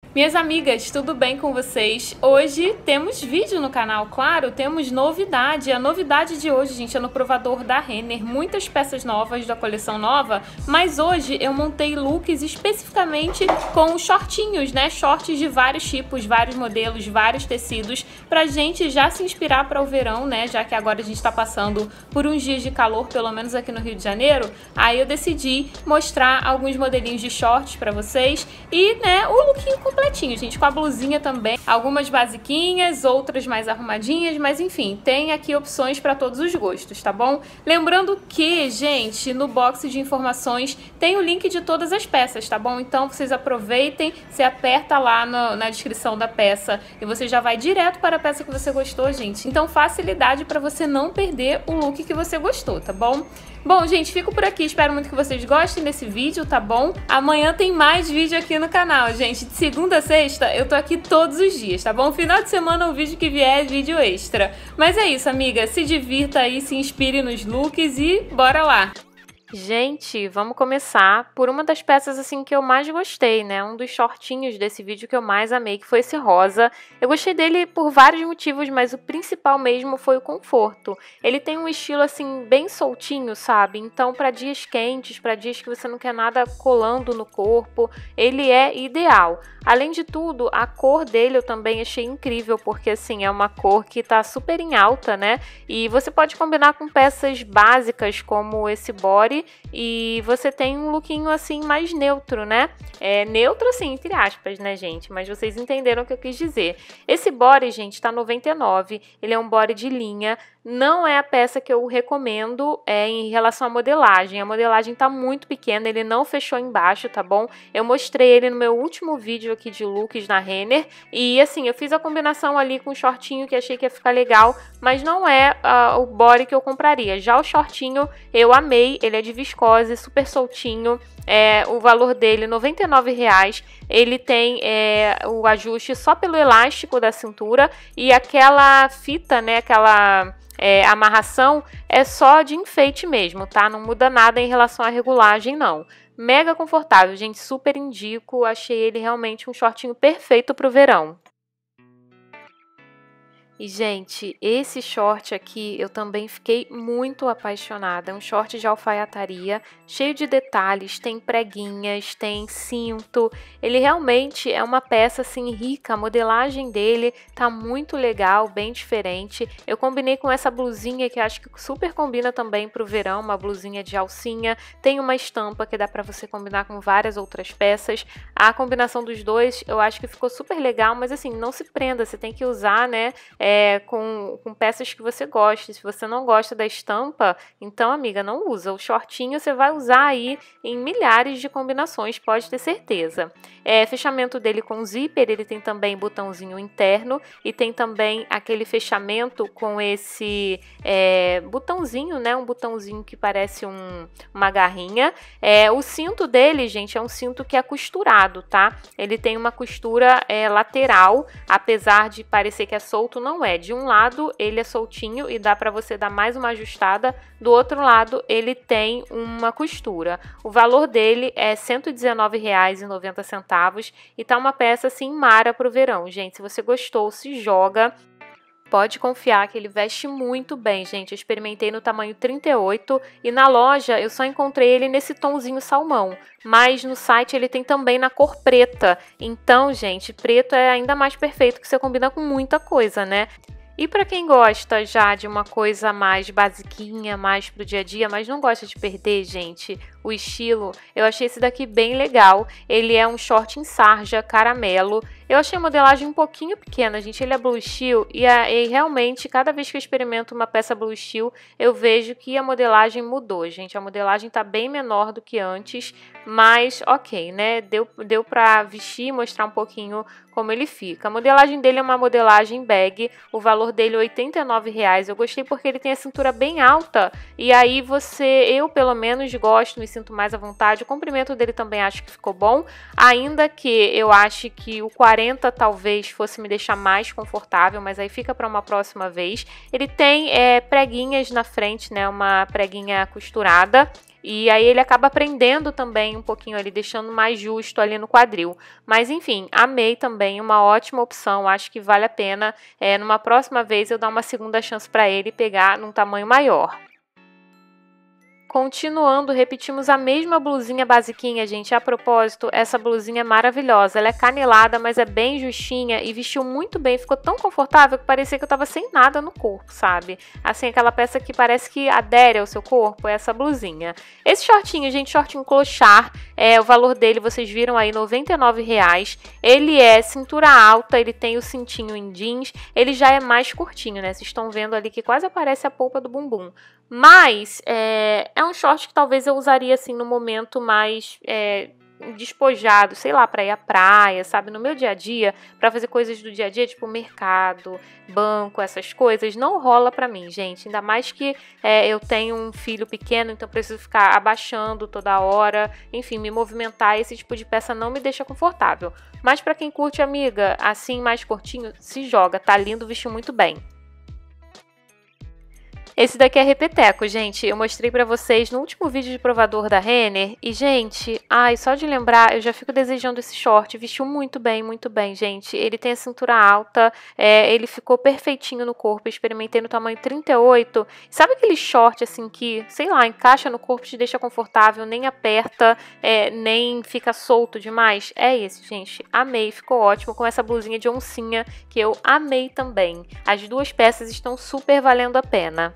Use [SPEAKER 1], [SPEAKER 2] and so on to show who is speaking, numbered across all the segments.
[SPEAKER 1] Minhas amigas, tudo bem com vocês? Hoje temos vídeo no canal, claro, temos novidade. A novidade de hoje, gente, é no provador da Renner. Muitas peças novas da coleção nova, mas hoje eu montei looks especificamente com shortinhos, né? Shorts de vários tipos, vários modelos, vários tecidos, pra gente já se inspirar para o verão, né? Já que agora a gente tá passando por uns dias de calor, pelo menos aqui no Rio de Janeiro. Aí eu decidi mostrar alguns modelinhos de shorts pra vocês e, né, o lookinho completinho, gente, com a blusinha também, algumas basiquinhas, outras mais arrumadinhas, mas enfim, tem aqui opções para todos os gostos, tá bom? Lembrando que, gente, no box de informações tem o link de todas as peças, tá bom? Então vocês aproveitem, você aperta lá na descrição da peça e você já vai direto para a peça que você gostou, gente. Então facilidade para você não perder o look que você gostou, tá bom? Bom, gente, fico por aqui, espero muito que vocês gostem desse vídeo, tá bom? Amanhã tem mais vídeo aqui no canal, gente. De segunda a sexta eu tô aqui todos os dias, tá bom? Final de semana o vídeo que vier é vídeo extra. Mas é isso, amiga, se divirta aí, se inspire nos looks e bora lá! Gente, vamos começar por uma das peças assim que eu mais gostei, né? Um dos shortinhos desse vídeo que eu mais amei, que foi esse rosa. Eu gostei dele por vários motivos, mas o principal mesmo foi o conforto. Ele tem um estilo assim bem soltinho, sabe? Então, para dias quentes, para dias que você não quer nada colando no corpo, ele é ideal. Além de tudo, a cor dele eu também achei incrível, porque assim, é uma cor que tá super em alta, né? E você pode combinar com peças básicas como esse body e você tem um lookinho assim mais neutro, né? É neutro assim, entre aspas, né, gente? Mas vocês entenderam o que eu quis dizer. Esse body, gente, tá 99, ele é um body de linha. Não é a peça que eu recomendo em relação à modelagem. A modelagem tá muito pequena, ele não fechou embaixo, tá bom? Eu mostrei ele no meu último vídeo aqui de looks na Renner. E assim, eu fiz a combinação ali com o shortinho que achei que ia ficar legal, mas não é o body que eu compraria. Já o shortinho eu amei, ele é de viscose, super soltinho. O valor dele R$ 99,00. Ele tem o ajuste só pelo elástico da cintura e aquela fita, né, aquela amarração é só de enfeite mesmo, tá? Não muda nada em relação à regulagem, não. Mega confortável, gente, super indico. Achei ele realmente um shortinho perfeito pro verão. E, gente, esse short aqui eu também fiquei muito apaixonada. É um short de alfaiataria, cheio de detalhes, tem preguinhas, tem cinto. Ele realmente é uma peça, assim, rica. A modelagem dele tá muito legal, bem diferente. Eu combinei com essa blusinha que acho que super combina também pro verão, uma blusinha de alcinha. Tem uma estampa que dá pra você combinar com várias outras peças. A combinação dos dois eu acho que ficou super legal, mas assim, não se prenda, você tem que usar, né, com peças que você gosta. Se você não gosta da estampa, então, amiga, não usa. O shortinho você vai usar aí em milhares de combinações, pode ter certeza. Fechamento dele com zíper, ele tem também botãozinho interno e tem também aquele fechamento com esse botãozinho, né? Um botãozinho que parece uma garrinha. O cinto dele, gente, é um cinto que é costurado, tá? Ele tem uma costura lateral, apesar de parecer que é solto, não é. De um lado ele é soltinho e dá para você dar mais uma ajustada, do outro lado ele tem uma costura. O valor dele é R$ 119,90 e tá uma peça assim mara pro verão, gente. Se você gostou, se joga. Pode confiar que ele veste muito bem, gente. Eu experimentei no tamanho 38 e na loja eu só encontrei ele nesse tomzinho salmão. Mas no site ele tem também na cor preta. Então, gente, preto é ainda mais perfeito, que você combina com muita coisa, né? E para quem gosta já de uma coisa mais basiquinha, mais pro dia a dia, mas não gosta de perder, gente, o estilo, eu achei esse daqui bem legal. Ele é um short em sarja, caramelo. Eu achei a modelagem um pouquinho pequena, gente. Ele é blue steel e realmente, cada vez que eu experimento uma peça blue steel, eu vejo que a modelagem mudou, gente. A modelagem tá bem menor do que antes, mas ok, né? Deu pra vestir e mostrar um pouquinho como ele fica. A modelagem dele é uma modelagem bag, o valor dele é R$ 89,00. Eu gostei porque ele tem a cintura bem alta e aí eu pelo menos gosto, me sinto mais à vontade. O comprimento dele também acho que ficou bom, ainda que eu ache que o 40 talvez fosse me deixar mais confortável, mas aí fica para uma próxima vez. Ele tem preguinhas na frente, né, uma preguinha costurada. E aí ele acaba prendendo também um pouquinho ali, deixando mais justo ali no quadril. Mas enfim, amei também, uma ótima opção, acho que vale a pena numa próxima vez eu dar uma segunda chance para ele pegar num tamanho maior. Continuando, repetimos a mesma blusinha basiquinha, gente. A propósito, essa blusinha é maravilhosa. Ela é canelada, mas é bem justinha e vestiu muito bem. Ficou tão confortável que parecia que eu tava sem nada no corpo, sabe? Assim, aquela peça que parece que adere ao seu corpo, é essa blusinha. Esse shortinho, gente, shortinho clochard, o valor dele, vocês viram aí, R$ 99,00. Ele é cintura alta, ele tem o cintinho em jeans. Ele já é mais curtinho, né? Vocês estão vendo ali que quase aparece a polpa do bumbum. Mas é um short que talvez eu usaria assim no momento mais despojado, sei lá, para ir à praia, sabe? No meu dia a dia, para fazer coisas do dia a dia, tipo mercado, banco, essas coisas, não rola para mim, gente. Ainda mais que eu tenho um filho pequeno, então preciso ficar abaixando toda hora, enfim, me movimentar, esse tipo de peça não me deixa confortável. Mas para quem curte, amiga, assim mais curtinho, se joga, tá lindo, vestiu muito bem. Esse daqui é repeteco, gente. Eu mostrei pra vocês no último vídeo de provador da Renner. E, gente, só de lembrar, eu já fico desejando esse short. Vestiu muito bem, gente. Ele tem a cintura alta, ele ficou perfeitinho no corpo. Experimentei no tamanho 38. Sabe aquele short, assim, que, sei lá, encaixa no corpo, te deixa confortável, nem aperta, nem fica solto demais? É esse, gente. Amei, ficou ótimo com essa blusinha de oncinha, que eu amei também. As duas peças estão super valendo a pena.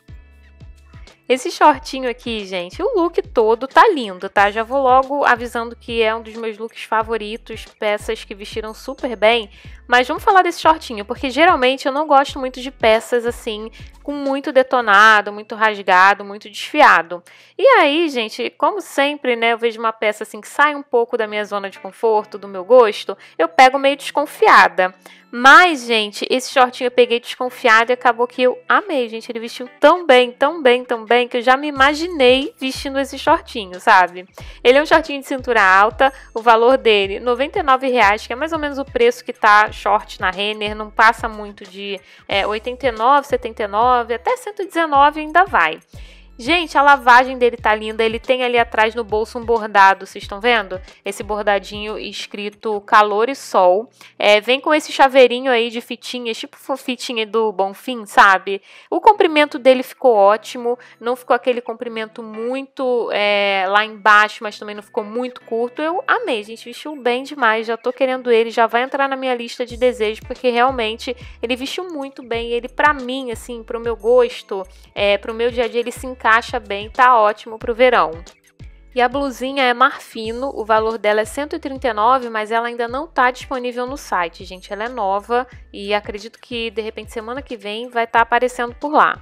[SPEAKER 1] Esse shortinho aqui, gente, o look todo tá lindo, tá? Já vou logo avisando que é um dos meus looks favoritos, peças que vestiram super bem. Mas vamos falar desse shortinho, porque geralmente eu não gosto muito de peças assim, com muito detonado, muito rasgado, muito desfiado. E aí, gente, como sempre, né, eu vejo uma peça assim que sai um pouco da minha zona de conforto, do meu gosto, eu pego meio desconfiada. Mas, gente, esse shortinho eu peguei desconfiada e acabou que eu amei, gente. Ele vestiu tão bem, que eu já me imaginei vestindo esse shortinho, sabe? Ele é um shortinho de cintura alta, o valor dele R$ 99,00, que é mais ou menos o preço que tá short na Renner, não passa muito de 89, 79, até 119 ainda vai. Gente, a lavagem dele tá linda, ele tem ali atrás no bolso um bordado, vocês estão vendo? Esse bordadinho escrito calor e sol, vem com esse chaveirinho aí de fitinhas, tipo fitinha do Bonfim, sabe? O comprimento dele ficou ótimo, não ficou aquele comprimento muito lá embaixo, mas também não ficou muito curto. Eu amei, gente, vestiu bem demais, já tô querendo ele, já vai entrar na minha lista de desejos, porque realmente ele vestiu muito bem, ele pra mim, assim, pro meu gosto, pro meu dia a dia, ele se encaixa bem, tá ótimo pro verão. E a blusinha é marfino, o valor dela é R$ 139, mas ela ainda não tá disponível no site, gente. Ela é nova e acredito que, de repente, semana que vem vai estar aparecendo por lá.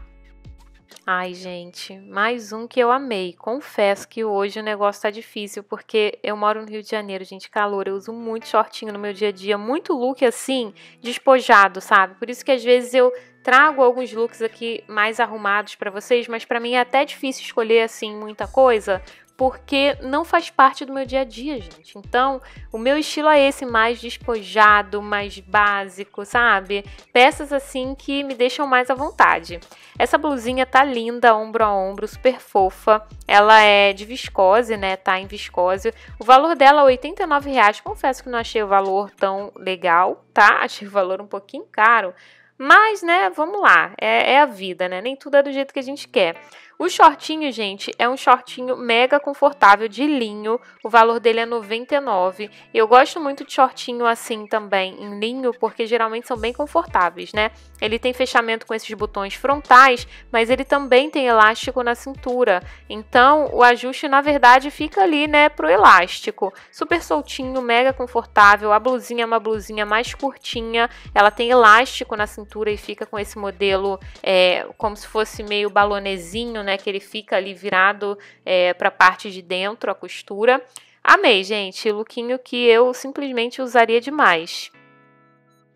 [SPEAKER 1] Ai, gente, mais um que eu amei. Confesso que hoje o negócio tá difícil, porque eu moro no Rio de Janeiro, gente, calor. Eu uso muito shortinho no meu dia a dia, muito look assim, despojado, sabe? Por isso que às vezes eu trago alguns looks aqui mais arrumados pra vocês, mas pra mim é até difícil escolher assim muita coisa, porque não faz parte do meu dia a dia, gente. Então, o meu estilo é esse, mais despojado, mais básico, sabe? Peças assim que me deixam mais à vontade. Essa blusinha tá linda, ombro a ombro, super fofa. Ela é de viscose, né? Tá em viscose. O valor dela é R$ 89,00. Confesso que não achei o valor tão legal, tá? Achei o valor um pouquinho caro. Mas, né, vamos lá, é a vida, né? Nem tudo é do jeito que a gente quer. O shortinho, gente, é um shortinho mega confortável de linho. O valor dele é R$ 99. Eu gosto muito de shortinho assim também, em linho, porque geralmente são bem confortáveis, né? Ele tem fechamento com esses botões frontais, mas ele também tem elástico na cintura. Então, o ajuste, na verdade, fica ali, né, pro elástico. Super soltinho, mega confortável. A blusinha é uma blusinha mais curtinha. Ela tem elástico na cintura e fica com esse modelo como se fosse meio balonezinho, né, que ele fica ali virado para a parte de dentro, a costura. Amei, gente, lookinho que eu simplesmente usaria demais.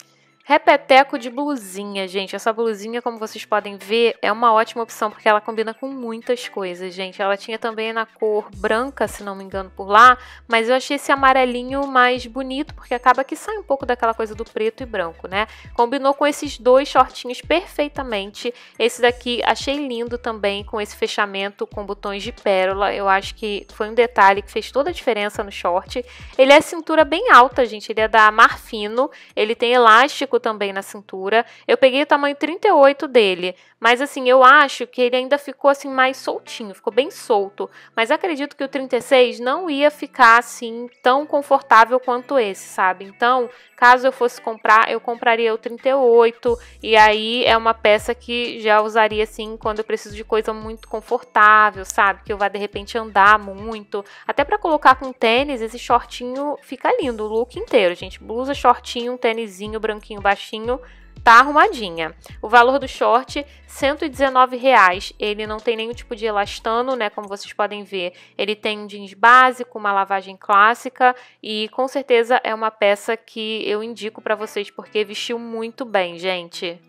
[SPEAKER 1] Repeteco de blusinha, gente. Essa blusinha, como vocês podem ver, é uma ótima opção porque ela combina com muitas coisas, gente. Ela tinha também na cor branca, se não me engano, por lá, mas eu achei esse amarelinho mais bonito porque acaba que sai um pouco daquela coisa do preto e branco, né? Combinou com esses dois shortinhos perfeitamente. Esse daqui achei lindo também, com esse fechamento com botões de pérola. Eu acho que foi um detalhe que fez toda a diferença no short. Ele é cintura bem alta, gente. Ele é da Marfino. Ele tem elástico também na cintura. Eu peguei o tamanho 38 dele, mas assim, eu acho que ele ainda ficou assim mais soltinho, ficou bem solto, mas acredito que o 36 não ia ficar assim tão confortável quanto esse, sabe? Então, caso eu fosse comprar, eu compraria o 38 e aí é uma peça que já usaria assim quando eu preciso de coisa muito confortável, sabe? Que eu vá de repente andar muito, até para colocar com tênis, esse shortinho fica lindo, o look inteiro, gente. Blusa, shortinho, um tênisinho branquinho baixinho, tá arrumadinha. O valor do short, R$119. Ele não tem nenhum tipo de elastano, né? Como vocês podem ver, ele tem um jeans básico, uma lavagem clássica e com certeza é uma peça que eu indico para vocês porque vestiu muito bem, gente.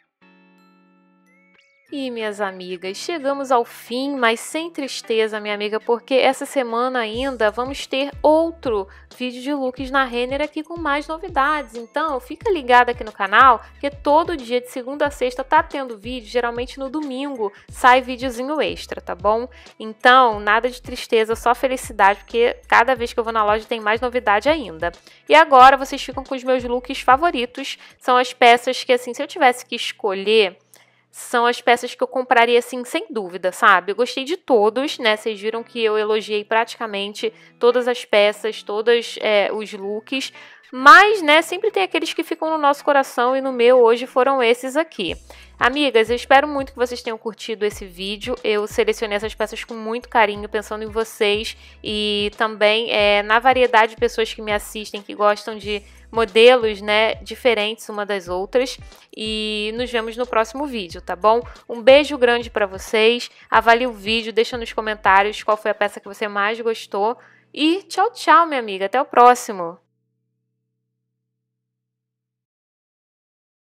[SPEAKER 1] E minhas amigas, chegamos ao fim, mas sem tristeza, minha amiga, porque essa semana ainda vamos ter outro vídeo de looks na Renner aqui com mais novidades. Então, fica ligada aqui no canal, que todo dia de segunda a sexta tá tendo vídeo, geralmente no domingo sai videozinho extra, tá bom? Então, nada de tristeza, só felicidade, porque cada vez que eu vou na loja tem mais novidade ainda. E agora vocês ficam com os meus looks favoritos, são as peças que, assim, se eu tivesse que escolher, são as peças que eu compraria, assim, sem dúvida, sabe? Eu gostei de todos, né? Vocês viram que eu elogiei praticamente todas as peças, todos os looks. Mas, né, sempre tem aqueles que ficam no nosso coração e no meu hoje foram esses aqui. Amigas, eu espero muito que vocês tenham curtido esse vídeo. Eu selecionei essas peças com muito carinho, pensando em vocês e também na variedade de pessoas que me assistem, que gostam de modelos, né, diferentes uma das outras. E nos vemos no próximo vídeo, tá bom? Um beijo grande pra vocês. Avalie o vídeo, deixa nos comentários qual foi a peça que você mais gostou. E tchau, tchau, minha amiga. Até o próximo!